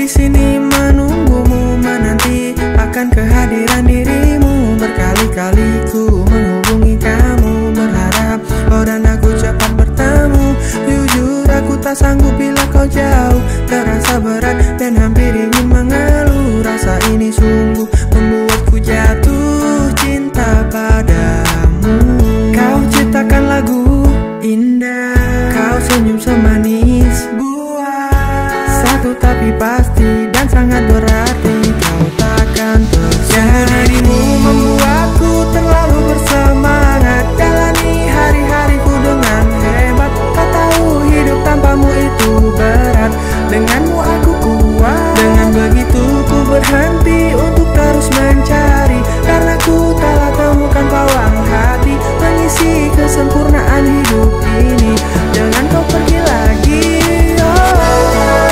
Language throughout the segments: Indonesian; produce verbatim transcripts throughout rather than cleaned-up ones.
di sini menunggumu, menanti akan kehadiran dirimu. Berkali-kali ku menghubungi kamu, berharap kau dan aku cepat bertemu. Jujur aku tak sanggup bila kau jauh, terasa berat dan hampir ingin mengeluh. Rasa ini sungguh membuatku jatuh cinta padamu. Kau ciptakan lagu indah, kau senyum semanis buah, satu tapi pasti dan sangat berarti, kau takkan tersenyum. Dirimu membuatku terlalu bersemangat, jalani hari-hariku dengan hebat. Kau tahu hidup tanpamu itu berat, denganmu aku kuat. Dengan begitu ku berhenti untuk terus mencari, karena ku telah temukan pawang hati mengisi kesempurnaan hidup ini. Jangan kau pergi lagi, oh.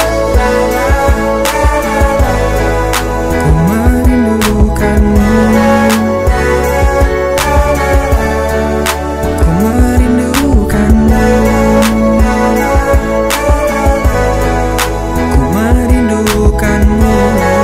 Ku merindukanmu, ku merindukanmu, ku merindukanmu.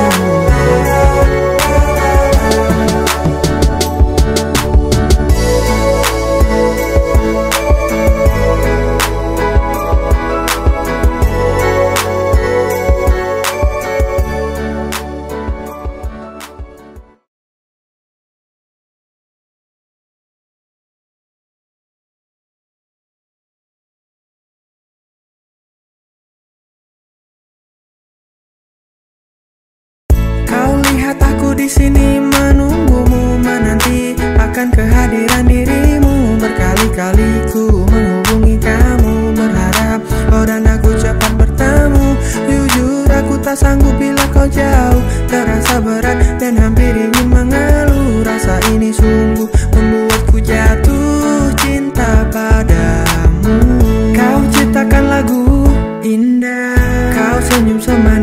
Aku di sini menunggumu, menanti akan kehadiran dirimu. Berkali-kali ku menghubungi kamu, berharap kau dan aku cepat bertemu. Jujur aku tak sanggup bila kau jauh, terasa berat dan hampir ingin mengeluh. Rasa ini sungguh membuatku jatuh cinta padamu. Kau ciptakan lagu indah, kau senyum semanis